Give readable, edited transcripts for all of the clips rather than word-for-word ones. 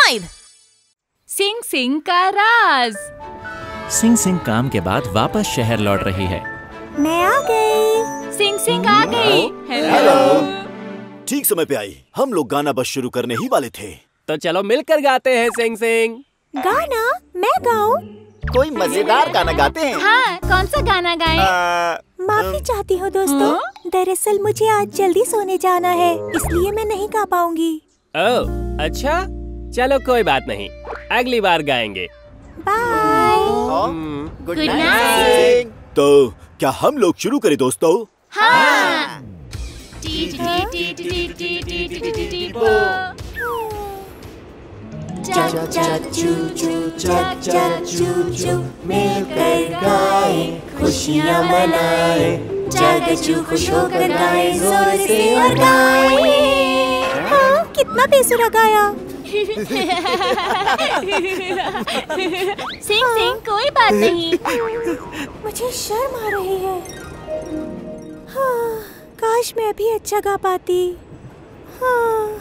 5। सिंग सिंग का राज। सिंग सिंग काम के बाद वापस शहर लौट रही है। मैं आ गई। सिंग सिंग आ गई। हेलो। ठीक समय पे आई। हम लोग गाना बस शुरू करने ही वाले थे। तो चलो मिलकर गाते हैं सिंग सिंग। गाना? मैं गाऊं? कोई मजेदार गाना गाते हैं। हाँ, कौन सा गाना गाएं? माफी चाहती हूँ दोस्तों। दरअसल मुझे आज जल्दी सोने जाना है, इसलिए मैं नहीं गा पाऊंगी। ओह, अच्छा, चलो कोई बात नहीं, अगली बार गाएंगे। बाय। Good night. तो क्या हम लोग शुरू करें दोस्तों? हाँ। मिलकर गाए, खुशियाँ मनाए, जग खुश होकर गाए, जोर से और गाए। हाँ, कितना बेसुरा गाया। सिंग सिंग कोई बात नहीं। मुझे शर्म आ रही है। हाँ, काश मैं भी अच्छा गा पाती। हाँ।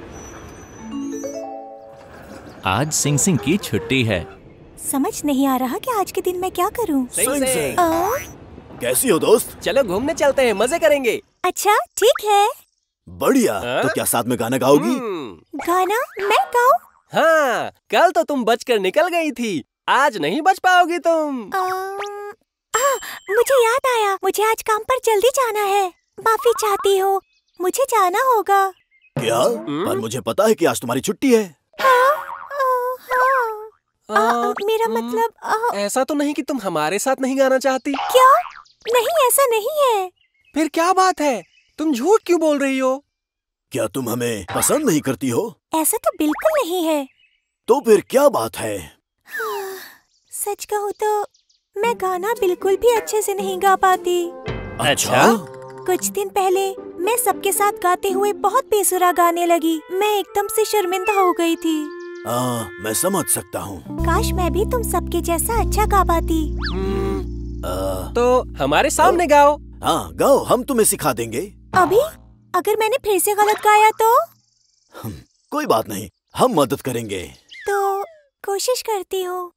आज सिंग सिंग की छुट्टी है। समझ नहीं आ रहा कि आज के दिन मैं क्या करूं। सिंग सिंग, कैसी हो दोस्त? चलो घूमने चलते हैं, मजे करेंगे। अच्छा ठीक है। बढ़िया। तो क्या साथ में गाना गाओगी? गाना मैं गाऊं? हाँ, कल तो तुम बचकर निकल गई थी, आज नहीं बच पाओगी तुम। मुझे याद आया, मुझे आज काम पर जल्दी जाना है। माफी चाहती हूँ, मुझे जाना होगा। क्या? पर मुझे पता है कि आज तुम्हारी छुट्टी है। मेरा मतलब ऐसा तो नहीं कि तुम हमारे साथ नहीं गाना चाहती? क्या? नहीं, ऐसा नहीं है। फिर क्या बात है? तुम झूठ क्यों बोल रही हो? क्या तुम हमें पसंद नहीं करती हो? ऐसा तो बिल्कुल नहीं है। तो फिर क्या बात है? सच कहूँ तो मैं गाना बिल्कुल भी अच्छे से नहीं गा पाती। अच्छा? कुछ दिन पहले मैं सबके साथ गाते हुए बहुत बेसुरा गाने लगी। मैं एकदम से शर्मिंदा हो गई थी। मैं समझ सकता हूँ। काश मैं भी तुम सबके जैसा अच्छा गा पाती। तो हमारे सामने गाओ। हाँ गाओ, हम तुम्हें सिखा देंगे। अभी? अगर मैंने फिर से गलत गाया तो? कोई बात नहीं, हम मदद करेंगे। तो कोशिश करती हूँ।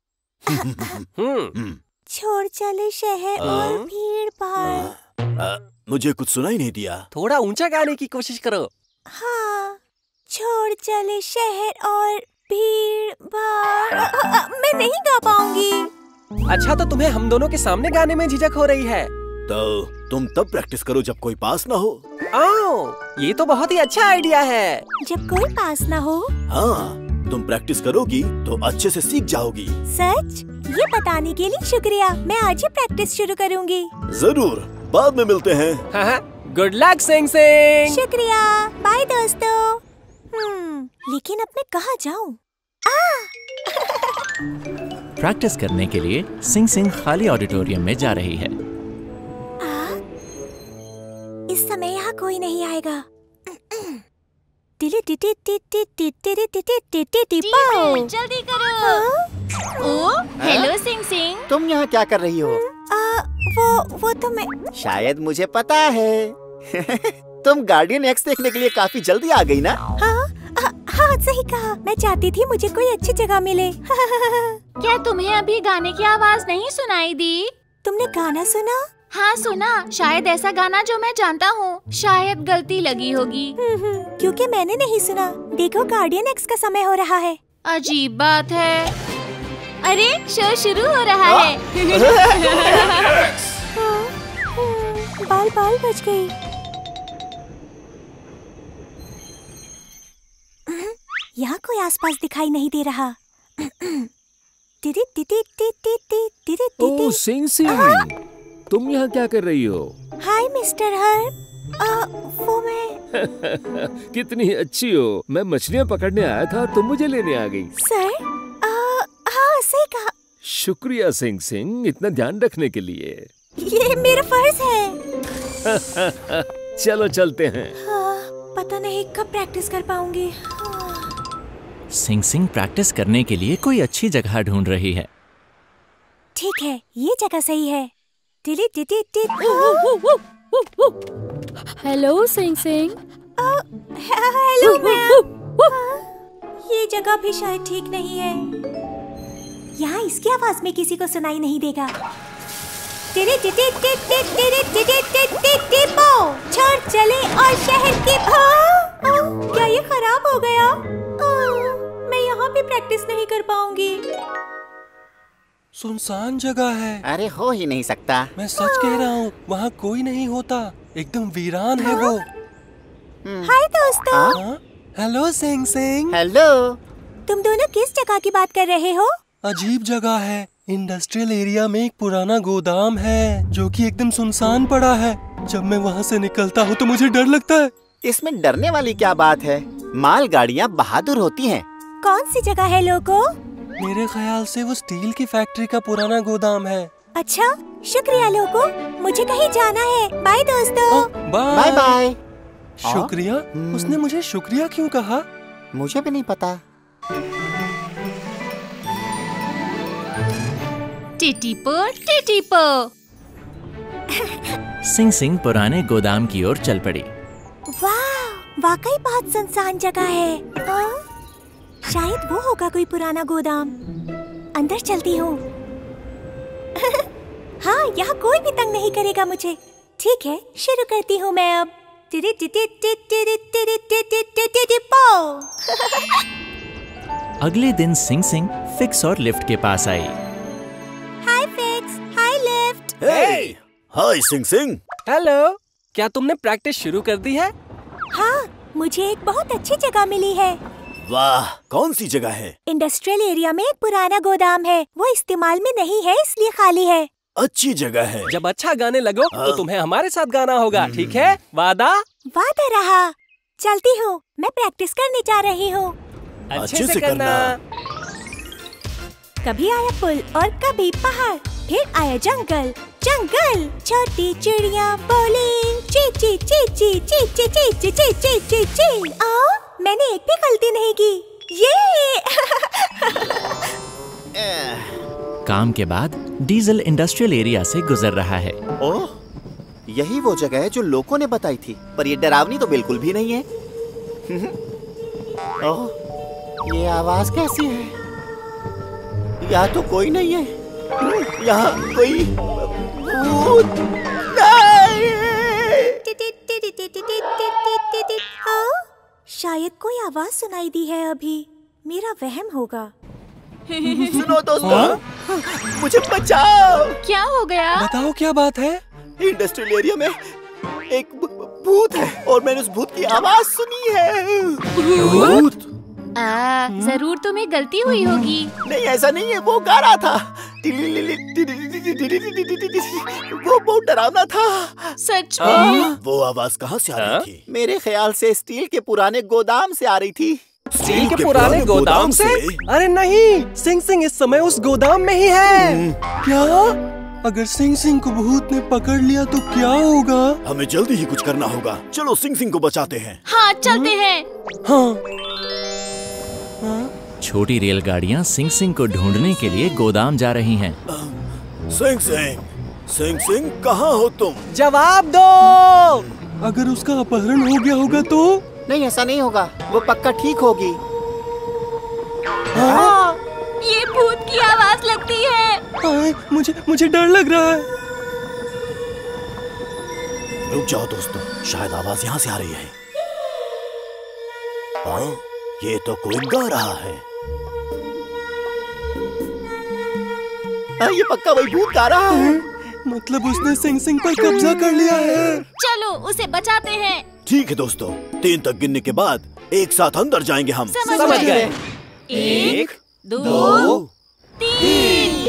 छोड़ चले शहर और भीड़ भाड़। मुझे कुछ सुनाई नहीं दिया। थोड़ा ऊंचा गाने की कोशिश करो। हाँ, छोड़ चले शहर और भीड़ भाड़। मैं नहीं गा पाऊंगी। अच्छा, तो तुम्हें हम दोनों के सामने गाने में झिझक हो रही है? तो तुम तब प्रैक्टिस करो जब कोई पास ना हो। ये तो बहुत ही अच्छा आइडिया है। जब कोई पास ना हो? हाँ, तुम प्रैक्टिस करोगी तो अच्छे से सीख जाओगी। सच? ये बताने के लिए शुक्रिया। मैं आज ही प्रैक्टिस शुरू करूँगी। जरूर, बाद में मिलते हैं। हाँ, गुड लक सिंग सिंग। शुक्रिया, बाय दोस्तों। लेकिन अब मैं कहाँ जाऊँ? प्रैक्टिस करने के लिए सिंग सिंग खाली ऑडिटोरियम में जा रही है। इस समय यहाँ कोई नहीं आएगा। जल्दी करो। Oh, hello Sing Sing. तुम यहाँ क्या कर रही हो? वो तो मैं। शायद मुझे पता है। तुम गार्डियन एक्स देखने के लिए काफी जल्दी आ गई ना? हाँ, सही कहा। मैं चाहती थी मुझे कोई अच्छी जगह मिले। क्या तुम्हें अभी गाने की आवाज नहीं सुनाई दी? तुमने गाना सुना? हाँ सुना। शायद ऐसा गाना जो मैं जानता हूँ। शायद गलती लगी होगी। क्योंकि मैंने नहीं सुना। देखो, गार्डियन एक्स का समय हो रहा है। अजीब बात है। अरे, शो शुरू हो रहा है। बाल बाल बच गई। यहाँ कोई आसपास दिखाई नहीं दे रहा। ओह सिंग सिंग, तुम यहाँ क्या कर रही हो? Hi mister Herb. वो मैं। कितनी अच्छी हो। मैं मछलियाँ पकड़ने आया था, तुम मुझे लेने आ गई। सर, हाँ सही कहा। शुक्रिया सिंग सिंग, इतना ध्यान रखने के लिए। ये मेरा फर्ज है। चलो चलते हैं। पता नहीं कब प्रैक्टिस कर पाऊंगी। सिंग सिंग प्रैक्टिस करने के लिए कोई अच्छी जगह ढूंढ रही है। ठीक है, ये जगह सही है। Hello Sing Sing. Hello ma'am. ये जगह भी शायद ठीक नहीं है। यहाँ इसकी आवाज में किसी को सुनाई नहीं देगा। छोड़ चले और शहर के क्या ये खराब हो गया? मैं यहाँ भी प्रैक्टिस नहीं कर पाऊंगी। सुनसान जगह है। अरे हो ही नहीं सकता। मैं सच कह रहा हूँ, वहाँ कोई नहीं होता, एकदम वीरान है वो। हाय दोस्तों। Hello Sing Sing. हेलो। तुम दोनों किस जगह की बात कर रहे हो? अजीब जगह है। इंडस्ट्रियल एरिया में एक पुराना गोदाम है जो कि एकदम सुनसान पड़ा है। जब मैं वहाँ से निकलता हूँ तो मुझे डर लगता है। इसमें डरने वाली क्या बात है? मालगाड़ियाँ बहादुर होती हैं। कौन सी जगह है लोगो? मेरे ख्याल से वो स्टील की फैक्ट्री का पुराना गोदाम है। अच्छा, शुक्रिया लोगो, मुझे कहीं जाना है। बाय दोस्तों। Bye bye. शुक्रिया? उसने मुझे शुक्रिया क्यों कहा? मुझे भी नहीं पता। टिटिपो टिटिपो। सिंग सिंग पुराने गोदाम की ओर चल पड़ी। वाह, वाकई बहुत सुनसान जगह है। शायद वो होगा कोई पुराना गोदाम। अंदर चलती हूँ। हाँ, यहाँ कोई भी तंग नहीं करेगा मुझे। ठीक है, शुरू करती हूँ मैं अब। अगले दिन सिंग सिंग फिक्स और लिफ्ट के पास आई। Hi Fix, hi Lift. Hi Sing Sing. Hello, क्या तुमने प्रैक्टिस शुरू कर दी है? हाँ, मुझे एक बहुत अच्छी जगह मिली है। वाह, कौन सी जगह है? इंडस्ट्रियल एरिया में एक पुराना गोदाम है। वो इस्तेमाल में नहीं है, इसलिए खाली है। अच्छी जगह है। जब अच्छा गाने लगो तो तुम्हें हमारे साथ गाना होगा, ठीक है? वादा? वादा रहा। चलती हूँ, मैं प्रैक्टिस करने जा रही हूँ। अच्छे से करना। कभी आया पुल और कभी पहाड़, फिर आया जंगल। जंगल, छोटी चिड़िया बोली ची ची ची ची ची ची ची ची ची ची ची ची। मैंने एक भी गलती नहीं की। ये काम के बाद डीजल इंडस्ट्रियल एरिया से गुजर रहा है। ओह, यही वो जगह है जो लोगों ने बताई थी, पर ये डरावनी तो बिल्कुल भी नहीं है। ओह, ये आवाज कैसी है? यहाँ तो कोई नहीं है। यहाँ कोई भूत नहीं। शायद कोई आवाज सुनाई दी है अभी। मेरा वहम होगा। सुनो दोस्तों, मुझे बचाओ। क्या हो गया? बताओ क्या बात है? इंडस्ट्रियल एरिया में एक भूत है और मैंने उस भूत की आवाज सुनी है। भूत? जरूर तुम्हें गलती हुई होगी। नहीं, ऐसा नहीं है, वो गा रहा था। वो बहुत डरावना था। सच में? वो आवाज कहाँ से आ रही थी? मेरे ख्याल से स्टील के पुराने गोदाम से आ रही थी। स्टील के पुराने गोदाम से? अरे नहीं, सिंग सिंग इस समय उस गोदाम में ही है। क्या? अगर सिंग सिंग को भूत ने पकड़ लिया तो क्या होगा? हमें जल्दी ही कुछ करना होगा। चलो सिंग सिंग को बचाते हैं। हाँ, चलते हैं। हाँ। छोटी रेलगाड़ियाँ सिंग सिंग को ढूंढने के लिए गोदाम जा रही हैं। सिंग सिंग, सिंग सिंग, कहाँ हो तुम? जवाब दो। अगर उसका अपहरण हो गया होगा तो? नहीं, ऐसा नहीं होगा, वो पक्का ठीक होगी। हाँ, ये भूत की आवाज लगती है। मुझे डर लग रहा है। रुक जाओ दोस्तों, शायद आवाज यहाँ से आ रही है। हाँ, ये तो कोई गा रहा है। ये पक्का वही भूत गा रहा है। मतलब उसने सिंग सिंग पर कब्जा कर लिया है। चलो उसे बचाते हैं। ठीक है दोस्तों, 3 तक गिनने के बाद एक साथ अंदर जाएंगे हम। समझ गए। 1, 2, 3।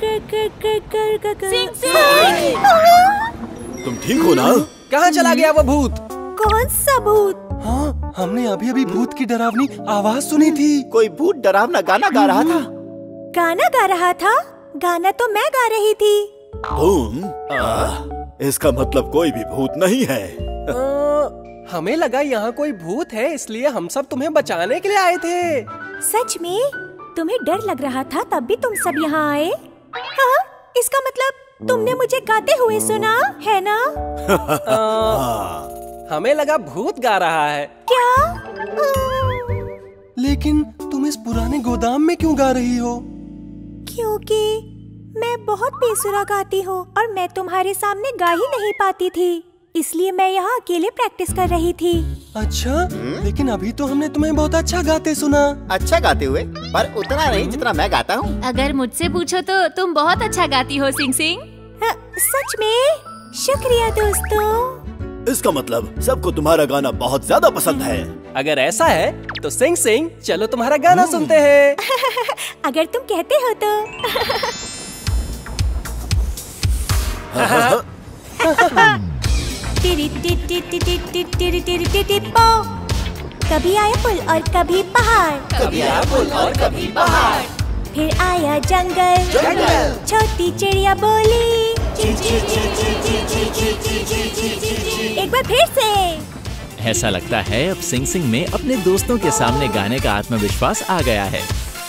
सिंग सिंग, तुम ठीक हो ना? कहाँ चला गया वो भूत? कौन सा भूत? हाँ, हमने अभी भूत की डरावनी आवाज सुनी थी। कोई भूत डरावना गाना गा रहा था। गाना गा रहा था? गाना तो मैं गा रही थी। तुम? इसका मतलब कोई भी भूत नहीं है। हमें लगा यहाँ कोई भूत है, इसलिए हम सब तुम्हें बचाने के लिए आए थे। सच में? तुम्हें डर लग रहा था तब भी तुम सब यहाँ आए? हाँ, इसका मतलब तुमने मुझे गाते हुए सुना है ना? हमें लगा भूत गा रहा है। क्या? लेकिन तुम्हें तुम इस पुराने गोदाम में क्यों गा रही हो? क्योंकि मैं बहुत बेसुरा गाती हूँ और मैं तुम्हारे सामने गा ही नहीं पाती थी, इसलिए मैं यहाँ अकेले प्रैक्टिस कर रही थी। अच्छा, लेकिन अभी तो हमने तुम्हें बहुत अच्छा गाते सुना। अच्छा गाते हुए, पर उतना नहीं जितना मैं गाता हूँ। अगर मुझसे पूछो तो तुम बहुत अच्छा गाती हो सिंग सिंग। सच में? शुक्रिया दोस्तों। इसका मतलब सबको तुम्हारा गाना बहुत ज्यादा पसंद है। अगर ऐसा है तो सिंग सिंग चलो तुम्हारा गाना सुनते हैं। अगर तुम कहते हो तो। कभी आया पुल और कभी पहाड़, कभी आया पुल और कभी पहाड़, फिर आया जंगल, छोटी चिड़िया बोली एक बार फिर से। ऐसा लगता है अब सिंग सिंग में अपने दोस्तों के सामने गाने का आत्मविश्वास आ गया है।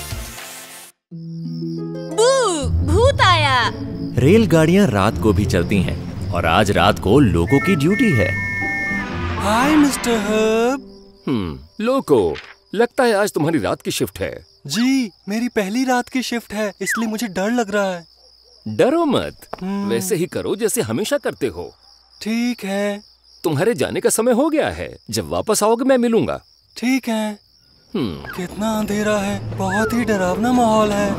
भूत आया। रेलगाड़ियां रात को भी चलती हैं और आज रात को लोगों की ड्यूटी है। हाय मिस्टर हर्ब। लोको, लगता है आज तुम्हारी रात की शिफ्ट है। जी, मेरी पहली रात की शिफ्ट है, इसलिए मुझे डर लग रहा है। डरो मत, वैसे ही करो जैसे हमेशा करते हो। ठीक है। तुम्हारे जाने का समय हो गया है, जब वापस आओगे मैं मिलूंगा। ठीक है। कितना अंधेरा है, बहुत ही डरावना माहौल है।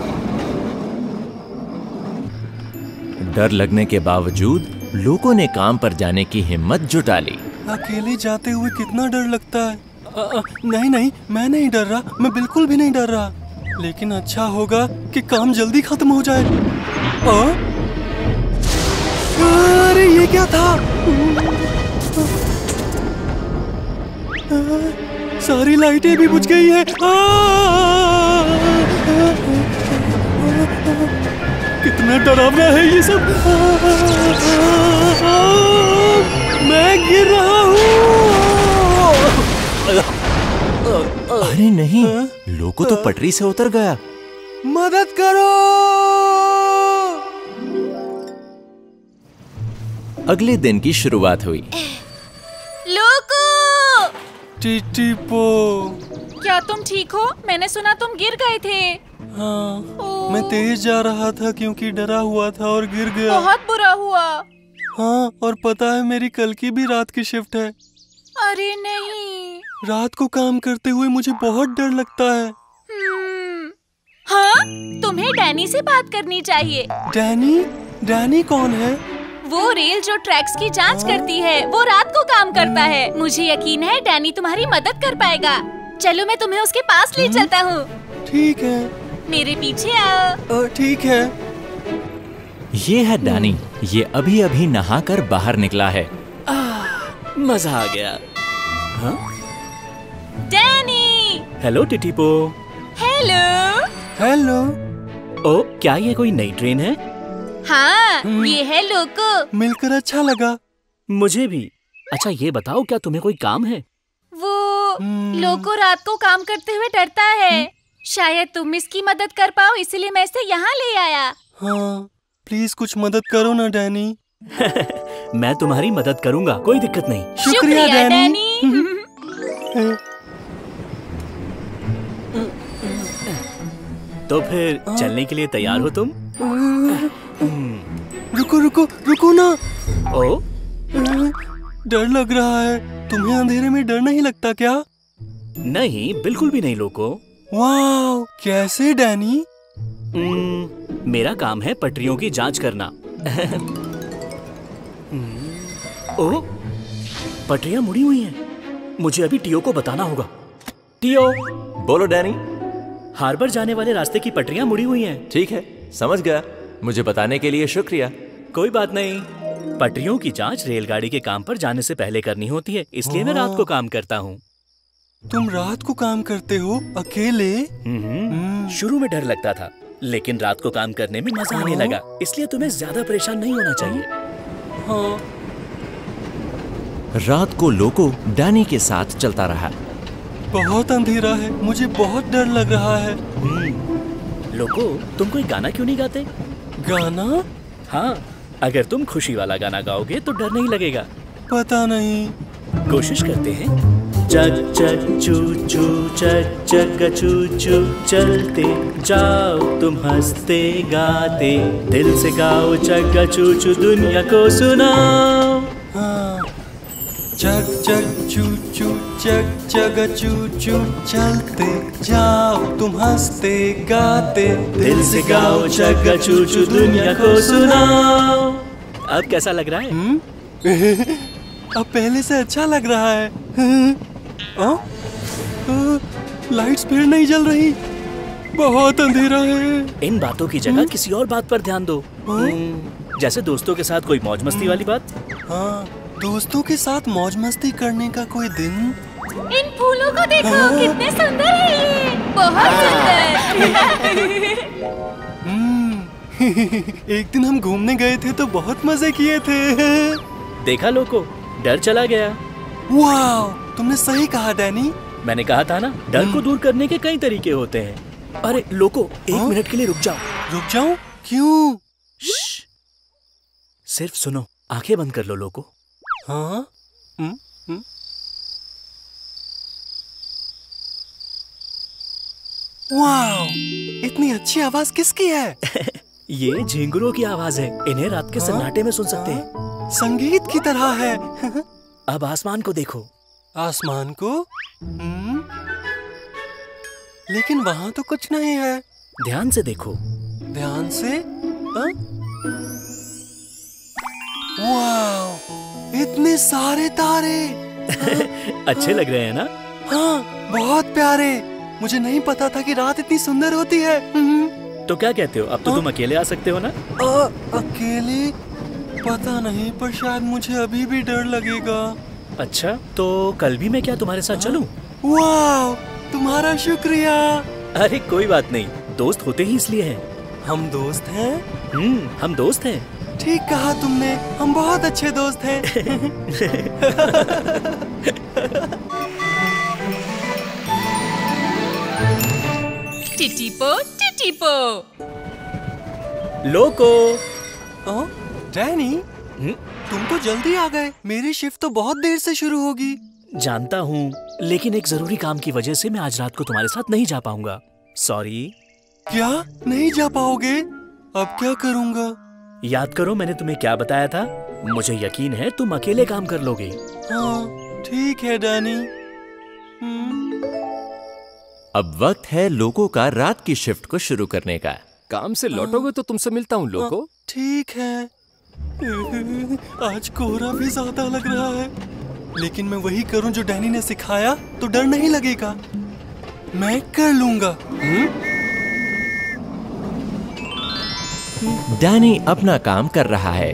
डर लगने के बावजूद लोगों ने काम पर जाने की हिम्मत जुटा ली। अकेले जाते हुए कितना डर लगता है। नहीं नहीं, मैं नहीं डर रहा, मैं बिल्कुल भी नहीं डर रहा। लेकिन अच्छा होगा कि काम जल्दी खत्म हो जाए। अरे ये क्या था? सारी लाइटें भी बुझ गई है। कितना डरावना है ये सब। मैं गिर रहा हूँ। अरे नहीं, लोको तो पटरी से उतर गया। मदद करो। अगले दिन की शुरुआत हुई। लोको! टिटिपो, क्या तुम ठीक हो? मैंने सुना तुम गिर गए थे। हाँ, मैं तेज जा रहा था क्योंकि डरा हुआ था और गिर गया। बहुत बुरा हुआ। हाँ, और पता है मेरी कल की भी रात की शिफ्ट है। अरे नहीं। रात को काम करते हुए मुझे बहुत डर लगता है। हाँ, तुम्हें डैनी से बात करनी चाहिए। डैनी? डैनी कौन है? वो रेल जो ट्रैक्स की जांच करती है, वो रात को काम करता है। मुझे यकीन है डैनी तुम्हारी मदद कर पाएगा। चलो मैं तुम्हें उसके पास ले चलता हूँ। ठीक है, मेरे पीछे आओ। ठीक है। ये है डैनी, ये अभी अभी नहाकर बाहर निकला है। मजा आ गया। हाँ? Danny! Hello Titipo. Hello. Hello. Oh, क्या ये कोई नई ट्रेन है? हाँ, ये है लोको। मिलकर अच्छा लगा। मुझे भी। अच्छा ये बताओ, क्या तुम्हें कोई काम है? वो लोको रात को काम करते हुए डरता है। शायद तुम इसकी मदद कर पाओ, इसलिए मैं इसे यहाँ ले आया। हाँ, प्लीज कुछ मदद करो ना डैनी। मैं तुम्हारी मदद करूँगा, कोई दिक्कत नहीं। शुक्रिया डैनी। तो फिर चलने के लिए तैयार हो तुम? रुको रुको रुको ना। ओ, डर लग रहा है। तुम्हें अंधेरे में डर नहीं लगता क्या? नहीं, बिल्कुल भी नहीं लोको। वाह, कैसे डैनी? मेरा काम है पटरियों की जांच करना। ओ, पटरियां मुड़ी हुई हैं। मुझे अभी टियो को बताना होगा। टियो! बोलो डैनी। हार्बर जाने वाले रास्ते की पटरियां मुड़ी हुई हैं। ठीक है, समझ गया। मुझे बताने के लिए शुक्रिया। कोई बात नहीं। पटरियों की जांच रेलगाड़ी के काम पर जाने से पहले करनी होती है, इसलिए मैं रात को काम करता हूँ। तुम रात को काम करते हो अकेले? शुरू में डर लगता था, लेकिन रात को काम करने में मजा आने लगा, इसलिए तुम्हें ज्यादा परेशान नहीं होना चाहिए। हाँ। रात को लोको डैनी के साथ चलता रहा। बहुत अंधेरा है, मुझे बहुत डर लग रहा है। लोको, तुम कोई गाना क्यों नहीं गाते? गाना? हाँ, अगर तुम खुशी वाला गाना गाओगे तो डर नहीं लगेगा। पता नहीं। कोशिश करते हैं। चक चक चू चू चक चक चू चू चलते जाओ तुम हंसते गाते, दिल से गाओ चक चू चू दुनिया को सुनाओ। चक चक चू चू चक चक चू चू चलते जाओ तुम हंसते गाते, दिल से गाओ चक चू चू दुनिया को सुनाओ। अब कैसा लग रहा है? अब पहले से अच्छा लग रहा है। लाइट्स फिर नहीं जल रही, बहुत अंधेरा है। इन बातों की जगह किसी और बात पर ध्यान दो। जैसे दोस्तों के साथ कोई मौज मस्ती वाली बात। हाँ, दोस्तों के साथ मौज मस्ती करने का कोई दिन। इन फूलों को देखो, कितने सुंदर है ये, बहुत सुंदर। एक दिन हम घूमने गए थे तो बहुत मजे किए थे। देखा लोको, डर चला गया। वाह, तुमने सही कहा डैनी। मैंने कहा था ना, डर को दूर करने के कई तरीके होते हैं। अरे लोको, एक मिनट के लिए रुक जाओ। रुक जाऊं? क्यों? सिर्फ सुनो, आंखें बंद कर लो लोको। हाँ? वाह, इतनी अच्छी आवाज किसकी है? ये झिंगुरों की आवाज है। इन्हें रात के सन्नाटे में सुन सकते हैं। संगीत की तरह है। अब आसमान को देखो। आसमान को? लेकिन वहाँ तो कुछ नहीं है। ध्यान से देखो। ध्यान से? वाह, इतने सारे तारे। अच्छे लग रहे हैं ना? हाँ, बहुत प्यारे। मुझे नहीं पता था कि रात इतनी सुंदर होती है। तो क्या कहते हो, अब तो तुम अकेले आ सकते हो ना? अकेले? पता नहीं, पर शायद मुझे अभी भी डर लगेगा। अच्छा, तो कल भी मैं क्या तुम्हारे साथ चलूं? वाह, तुम्हारा शुक्रिया। अरे कोई बात नहीं, दोस्त होते ही इसलिए हैं। हम दोस्त हैं? हम दोस्त हैं। ठीक कहा तुमने, हम बहुत अच्छे दोस्त हैं। टिटिपो टिटिपो। लोको। डैनी, तुम तो जल्दी आ गए। मेरी शिफ्ट तो बहुत देर से शुरू होगी। जानता हूँ, लेकिन एक जरूरी काम की वजह से मैं आज रात को तुम्हारे साथ नहीं जा पाऊंगा। सॉरी। क्या? नहीं जा पाओगे? अब क्या करूँगा? याद करो मैंने तुम्हें क्या बताया था। मुझे यकीन है तुम अकेले काम कर लोगे। हाँ, ठीक है डैनी। अब वक्त है लोको का रात की शिफ्ट को शुरू करने का। काम से लौटोगे तो तुमसे मिलता हूँ लोको। ठीक है। आज कोहरा भी ज्यादा लग रहा है, लेकिन मैं वही करूं जो डैनी ने सिखाया तो डर नहीं लगेगा। मैं कर लूंगा। डैनी अपना काम कर रहा है।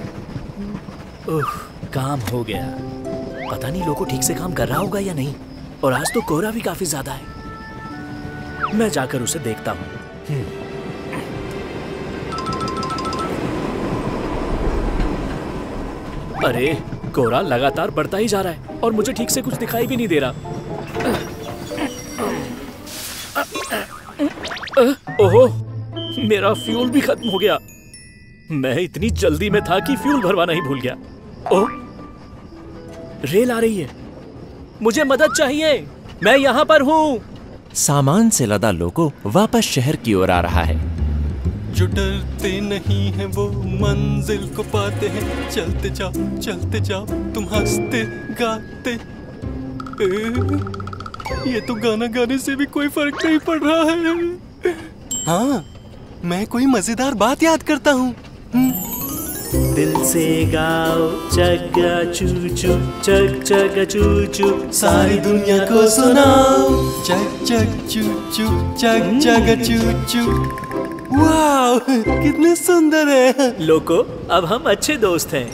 काम हो गया। पता नहीं लोको ठीक से काम कर रहा होगा या नहीं। और आज तो कोहरा भी काफी ज्यादा है। मैं जाकर उसे देखता हूँ। अरे, कोहरा लगातार बढ़ता ही जा रहा है और मुझे ठीक से कुछ दिखाई भी नहीं दे रहा। ओहो, मेरा फ्यूल भी खत्म हो गया। मैं इतनी जल्दी में था कि फ्यूल भरवाना ही भूल गया। ओह, रेल आ रही है। मुझे मदद चाहिए, मैं यहाँ पर हूँ। सामान से लदा लोको वापस शहर की ओर आ रहा है। जो डरते नहीं हैं वो मंजिल को पाते हैं। चलते जाओ तुम हंसते गाते। ये तो गाना गाने से भी कोई फर्क नहीं पड़ रहा है। हाँ, मैं कोई मजेदार बात याद करता हूँ। दिल से गाओ चग्गा चू चू, चग चग चू चू, सारी दुनिया को सुनाओ। चग चग चू चू, चग चग चू चू। वाह, कितने सुंदर है। लोको, अब हम अच्छे दोस्त हैं।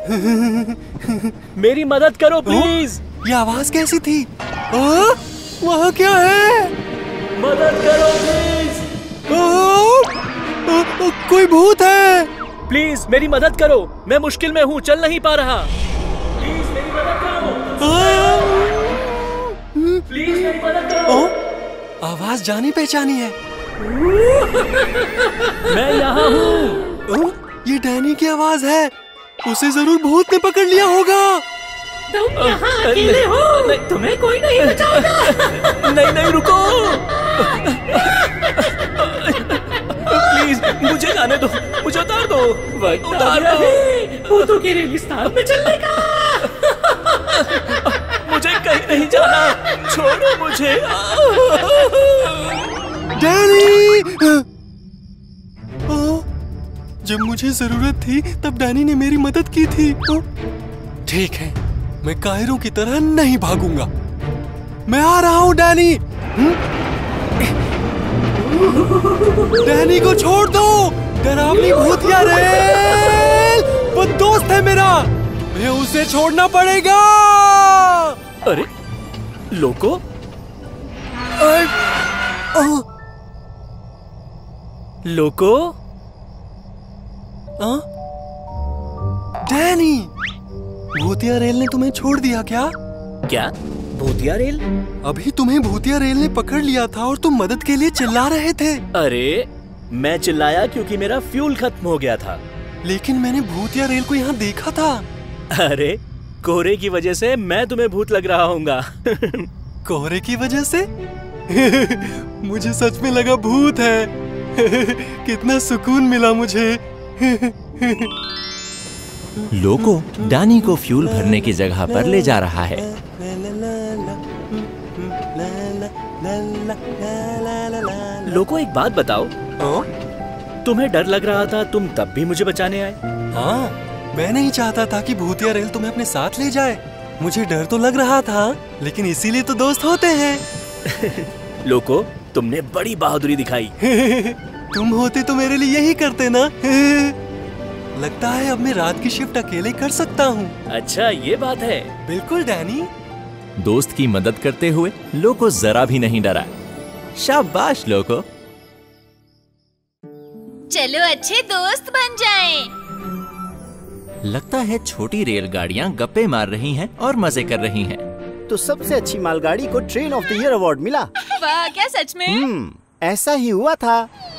मेरी मदद करो प्लीज। ये आवाज कैसी थी? वहाँ क्या है? मदद करो प्लीज। कोई भूत है। प्लीज मेरी मदद करो, मैं मुश्किल में हूँ, चल नहीं पा रहा। प्लीज मेरी मदद करो। प्लीज मेरी मदद करो। आवाज जानी पहचानी है। मैं यहाँ हूँ। ये डैनी की आवाज है। उसे जरूर भूत ने पकड़ लिया होगा। तुम यहाँ अकेले हो। नहीं, तुम्हें कोई नहीं बचाएगा। नहीं रुको। प्लीज मुझे जाने दो, मुझे उतार दो। उतार दो। भूतों के रेगिस्तान में चलने का। मुझे कहीं नहीं जाना, छोड़ो मुझे। डैनी! जब मुझे जरूरत थी तब डैनी ने मेरी मदद की थी। ठीक है, मैं कायरों की तरह नहीं भागूंगा। मैं आ रहा हूँ डैनी। डैनी को छोड़ दो। डरावनी भूतिया रेल वो दोस्त है मेरा, मैं उसे छोड़ना पड़ेगा। अरे लोको, लोको, डैनी, भूतिया रेल ने तुम्हें छोड़ दिया क्या? क्या भूतिया रेल? अभी तुम्हें भूतिया रेल ने पकड़ लिया था और तुम मदद के लिए चिल्ला रहे थे। अरे मैं चिल्लाया क्योंकि मेरा फ्यूल खत्म हो गया था। लेकिन मैंने भूतिया रेल को यहाँ देखा था। अरे कोहरे की वजह से मैं तुम्हें भूत लग रहा हूँगा। कोहरे की वजह से? मुझे सच में लगा भूत है। कितना सुकून मिला मुझे। लोको डैनी को फ्यूल भरने की जगह पर ले जा रहा है। लोको एक बात बताओ, तुम्हें डर लग रहा था, तुम तब भी मुझे बचाने आए? हाँ, मैं नहीं चाहता था कि भूतिया रेल तुम्हें अपने साथ ले जाए। मुझे डर तो लग रहा था, लेकिन इसीलिए तो दोस्त होते हैं। लोको, तुमने बड़ी बहादुरी दिखाई। तुम होते तो मेरे लिए यही करते ना। लगता है अब मैं रात की शिफ्ट अकेले कर सकता हूँ। अच्छा ये बात है। बिल्कुल डैनी। दोस्त की मदद करते हुए लोको जरा भी नहीं डरा। शाबाश लोको। चलो अच्छे दोस्त बन जाएं। लगता है छोटी रेलगाड़ियाँ गप्पे मार रही हैं और मजे कर रही हैं। तो सबसे अच्छी मालगाड़ी को train of the year award मिला। वाह, क्या सच में? ऐसा ही हुआ था।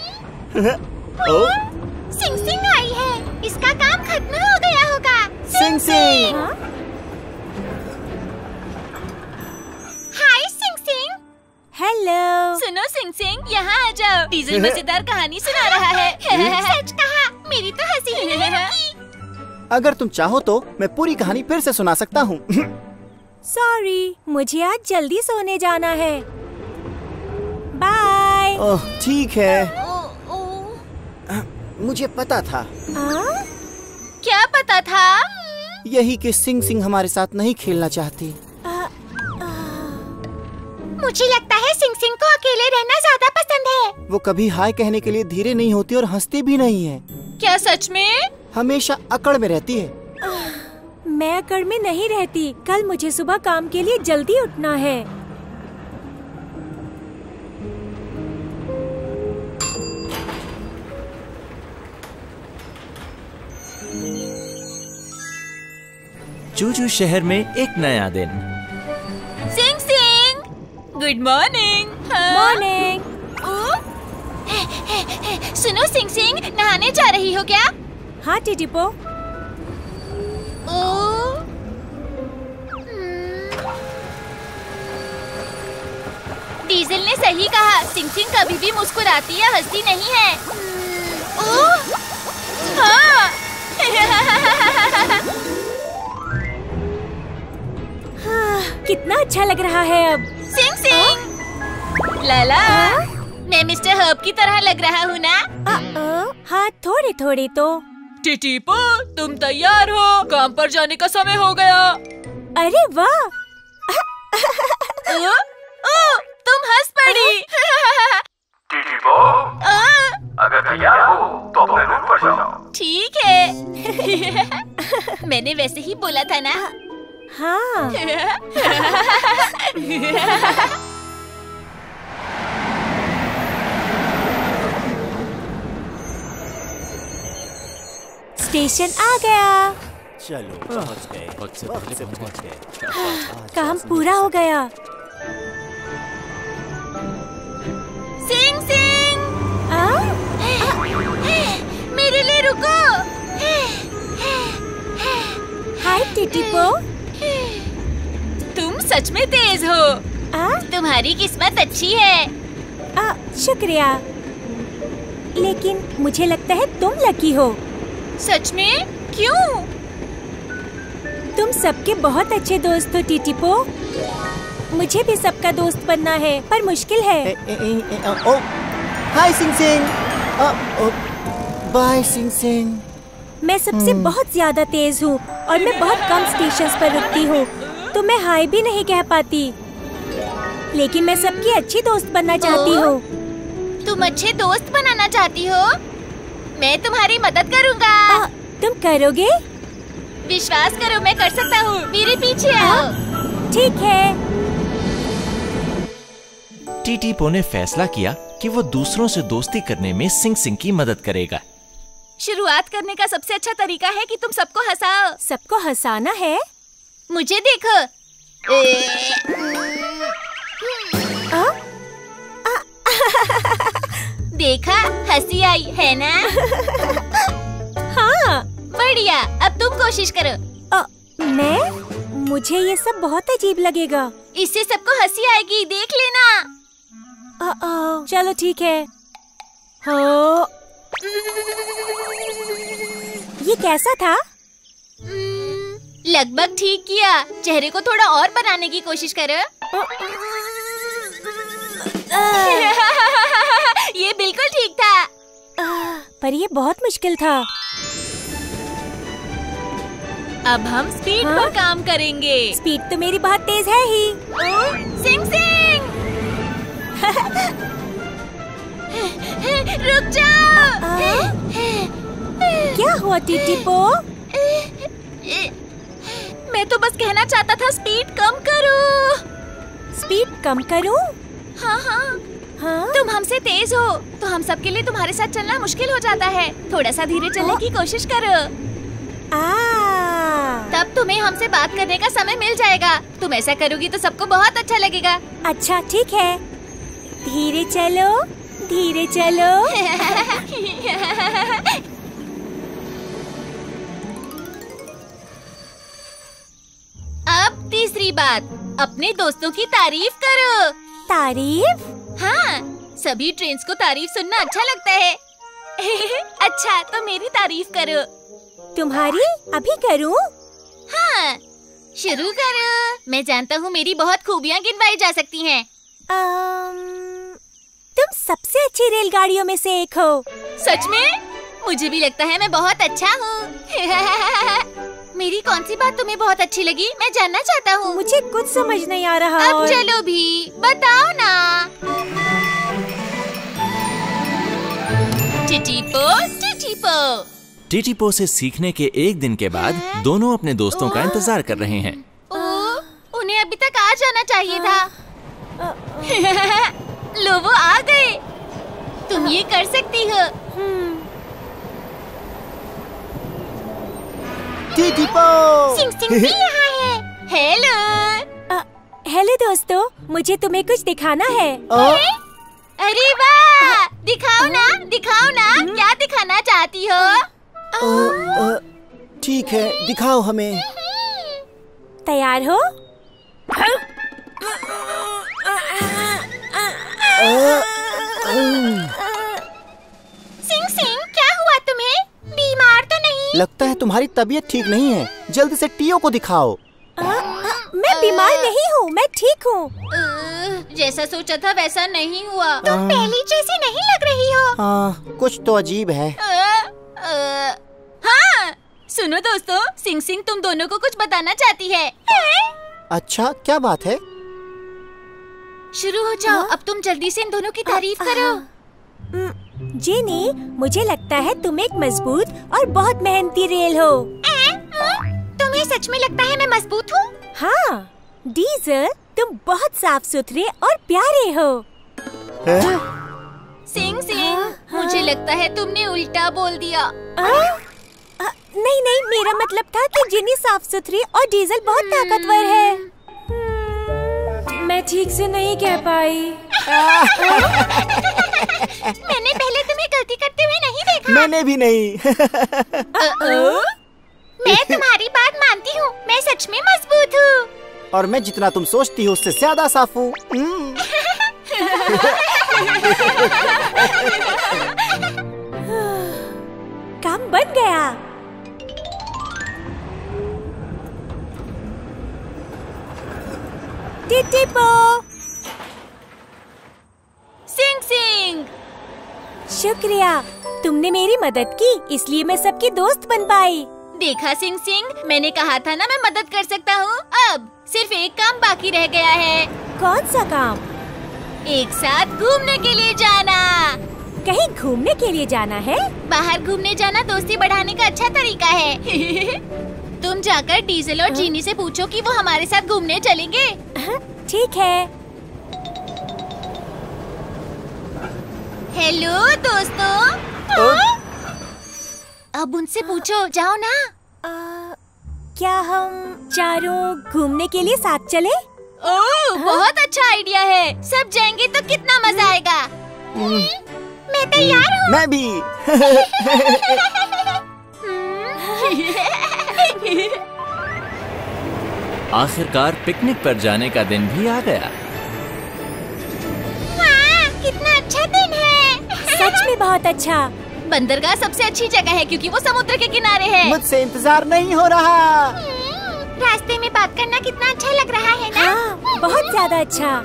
सिंग सिंग आई है, इसका काम खत्म हो गया होगा। Sing Sing. Hi Sing Sing. Hello. सुनो सिंग सिंग, यहाँ आ जाओ। डीजल मजेदार कहानी सुना रहा है। सच कहा, मेरी तो हंसी ही नहीं रुकी। अगर तुम चाहो तो मैं पूरी कहानी फिर से सुना सकता हूँ। सॉरी, मुझे आज जल्दी सोने जाना है। बाय। ओह ठीक है। मुझे पता था। क्या पता था? यही कि सिंग सिंग हमारे साथ नहीं खेलना चाहती। मुझे लगता है सिंग सिंग को अकेले रहना ज्यादा पसंद है। वो कभी हाय कहने के लिए धीरे नहीं होती और हंसती भी नहीं है। क्या सच में? हमेशा अकड़ में रहती है। मैं अकड़ में नहीं रहती। कल मुझे सुबह काम के लिए जल्दी उठना है। चूचू शहर में एक नया दिन। Sing Sing, good morning. Morning. सुनो सिंग सिंग, नहाने जा रही हो क्या? हाँ टिटिपो। डीजल ने सही कहा, सिंग सिंग कभी भी मुस्कुराती या हंसती नहीं है। हाँ। कितना अच्छा लग रहा है अब। सिंग सिंग, लाला, मैं मिस्टर हर्ब की तरह लग रहा हूँ ना? हाँ, थोड़े थोड़े तो। टिटिपो, तुम तैयार हो? काम पर जाने का समय हो गया। अरे वाह। तुम हंस पड़ी। टिटिपो, अगर तैयार हो तो अपने रूम पर जाओ। ठीक है। मैंने वैसे ही बोला था ना। हाँ। स्टेशन आ गया। चलो पहुंच गए। वक्त से पहुंच गए। काम पूरा हो गया। सिंग सिंग, मेरे लिए रुको। हाय टिटिपो। तुम सच में तेज हो। तुम्हारी किस्मत अच्छी है। शुक्रिया, लेकिन मुझे लगता है तुम लकी हो। सच में? क्यों? तुम सबके बहुत अच्छे दोस्त हो टीटीपो। मुझे भी सबका दोस्त बनना है, पर मुश्किल है। Hi Sing Sing. Bye Sing Sing. मैं सबसे बहुत ज्यादा तेज हूँ और मैं बहुत कम स्टेशंस पर रुकती हूँ, तो मैं हाय भी नहीं कह पाती। लेकिन मैं सबकी अच्छी दोस्त बनना चाहती हूँ। तुम अच्छे दोस्त बनाना चाहती हो? मैं तुम्हारी मदद करूँगा। तुम करोगे? विश्वास करो, मैं कर सकता हूँ। मेरे पीछे आओ। ठीक है। टीटीपो ने फैसला किया कि वो दूसरों से दोस्ती करने में सिंग सिंग की मदद करेगा। शुरुआत करने का सबसे अच्छा तरीका है कि तुम सबको हंसाओ। सबको हंसाना है? मुझे देखो। देखा, हंसी आई है ना? हाँ। बढ़िया, अब तुम कोशिश करो। मैं? मुझे ये सब बहुत अजीब लगेगा। इससे सबको हंसी आएगी, देख लेना। चलो ठीक है। हाँ। ये कैसा था? लगभग ठीक किया। चेहरे को थोड़ा और बनाने की कोशिश करो। ये बिल्कुल ठीक था। पर ये बहुत मुश्किल था। अब हम स्पीड पर काम करेंगे। स्पीड तो मेरी बहुत तेज है ही। सिंग सिंग, रुक जाओ। क्या हुआ टीटीपो? मैं तो बस कहना चाहता था स्पीड कम करो। स्पीड कम करूं? हाँ। तुम हमसे तेज हो, तो हम सबके लिए तुम्हारे साथ चलना मुश्किल हो जाता है। थोड़ा सा धीरे चलने की कोशिश करो। तब तुम्हें हमसे बात करने का समय मिल जाएगा। तुम ऐसा करोगी तो सबको बहुत अच्छा लगेगा। अच्छा ठीक है। धीरे चलो, धीरे चलो। अब तीसरी बात, अपने दोस्तों की तारीफ करो। तारीफ? हाँ, सभी ट्रेन्स को तारीफ सुनना अच्छा लगता है। अच्छा, तो मेरी तारीफ करो। तुम्हारी? अभी करूं? हाँ, शुरू करो। मैं जानता हूँ मेरी बहुत खूबियाँ गिनवाई जा सकती हैं। तुम सबसे अच्छी रेलगाड़ियों में से एक हो। सच में? मुझे भी लगता है मैं बहुत अच्छा हूँ। मेरी कौन सी बात तुम्हें बहुत अच्छी लगी? मैं जानना चाहता हूँ। मुझे कुछ समझ नहीं आ रहा। अब चलो भी, बताओ ना। टीटीपो, टीटीपो। टीटीपो से सीखने के एक दिन के बाद दोनों अपने दोस्तों का इंतजार कर रहे हैं। उन्हें अभी तक आ जाना चाहिए था। लो, वो आ गए। तुम ये कर सकती हो। टीटीपो! सिंग सिंग भी यहाँ है। हेलो। हेलो दोस्तों, मुझे तुम्हें कुछ दिखाना है। अरे वाह! दिखाओ ना, दिखाओ ना। क्या दिखाना चाहती हो? ठीक है, दिखाओ हमें। तैयार हो? सिंग सिंग, क्या हुआ तुम्हें? बीमार तो नहीं? लगता है तुम्हारी तबीयत ठीक नहीं है। जल्दी से टीओ को दिखाओ। मैं बीमार नहीं हूँ, मैं ठीक हूँ। जैसा सोचा था वैसा नहीं हुआ। तुम पहली जैसी नहीं लग रही हो। कुछ तो अजीब है। हाँ, सुनो दोस्तों, सिंग सिंग तुम दोनों को कुछ बताना चाहती है। अच्छा, क्या बात है? शुरू हो जाओ। अब तुम जल्दी से इन दोनों की तारीफ करो। जेनी, मुझे लगता है तुम एक मजबूत और बहुत मेहनती रेल हो। तुम्हें सच में लगता है मैं मजबूत हूँ? हाँ, डीजल, तुम बहुत साफ सुथरे और प्यारे हो। सिंग सिंग, मुझे लगता है तुमने उल्टा बोल दिया। नहीं नहीं, मेरा मतलब था कि जेनी साफ सुथरी और डीजल बहुत ताकतवर है। मैं ठीक से नहीं कह पाई। मैंने पहले तुम्हें गलती करते हुए नहीं देखा। मैंने भी नहीं। मैं तुम्हारी बात मानती हूँ। मैं सच में मजबूत और मैं जितना तुम सोचती हो उससे ज्यादा साफ हूँ। काम बन गया। टिटिपो। सिंग सिंग। शुक्रिया, तुमने मेरी मदद की, इसलिए मैं सबकी दोस्त बन पाई। देखा सिंग सिंग, मैंने कहा था ना मैं मदद कर सकता हूँ। अब सिर्फ एक काम बाकी रह गया है। कौन सा काम? एक साथ घूमने के लिए जाना। कहीं घूमने के लिए जाना है? बाहर घूमने जाना दोस्ती बढ़ाने का अच्छा तरीका है। तुम जाकर डीजल और जीनी से पूछो कि वो हमारे साथ घूमने चलेंगे। ठीक है। हेलो दोस्तों। अब उनसे पूछो, जाओ ना। क्या हम चारों घूमने के लिए साथ चले? ओह, बहुत अच्छा आइडिया है। सब जाएंगे तो कितना मजा आएगा। मैं तैयार हूँ। मैं भी। आखिरकार पिकनिक पर जाने का दिन भी आ गया। वाह, कितना अच्छा दिन है। सच में बहुत अच्छा। बंदरगाह सबसे अच्छी जगह है क्योंकि वो समुद्र के किनारे है। मुझसे इंतजार नहीं हो रहा। रास्ते में बात करना कितना अच्छा लग रहा है ना? हाँ, बहुत ज्यादा अच्छा।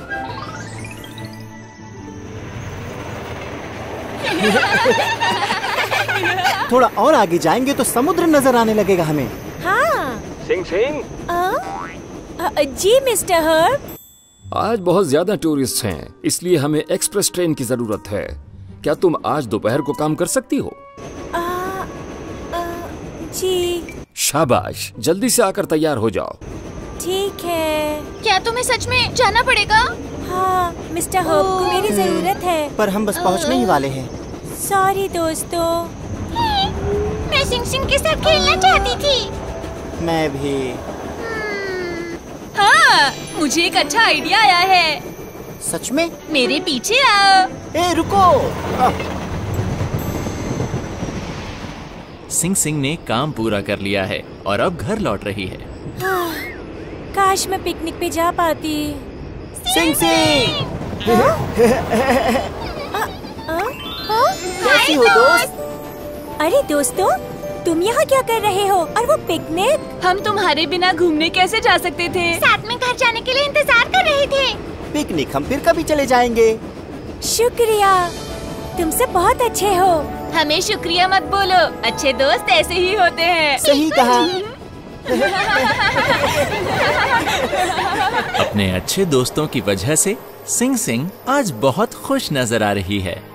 थोड़ा और आगे जाएंगे तो समुद्र नजर आने लगेगा हमें। हाँ। Sing Sing. जी मिस्टर हर्ब। आज बहुत ज्यादा टूरिस्ट हैं, इसलिए हमें एक्सप्रेस ट्रेन की जरूरत है। क्या तुम आज दोपहर को काम कर सकती हो? जी। शाबाश, जल्दी से आकर तैयार हो जाओ। ठीक है। क्या तुम्हें सच में जाना पड़ेगा? हाँ, मिस्टर हर्ब को मेरी जरूरत है। पर हम बस पहुंचने ही वाले हैं। सॉरी दोस्तों। मैं सिंग सिंग के साथ खेलना चाहती थी। मैं भी। हाँ, मुझे एक अच्छा आइडिया आया है। सच में? मेरे पीछे आओ। ए रुको। सिंग सिंग ने काम पूरा कर लिया है और अब घर लौट रही है। काश मैं पिकनिक पे जा पाती। सिंग सिंग। कैसी हो दोस्त? अरे दोस्तों, तुम यहाँ क्या कर रहे हो? और वो पिकनिक? हम तुम्हारे बिना घूमने कैसे जा सकते थे? साथ में घर जाने के लिए इंतजार कर रहे थे। पिकनिक हम फिर कभी चले जाएंगे। शुक्रिया, तुम सब बहुत अच्छे हो। हमें शुक्रिया मत बोलो, अच्छे दोस्त ऐसे ही होते हैं। सही कहा। अपने अच्छे दोस्तों की वजह से सिंग सिंग आज बहुत खुश नजर आ रही है।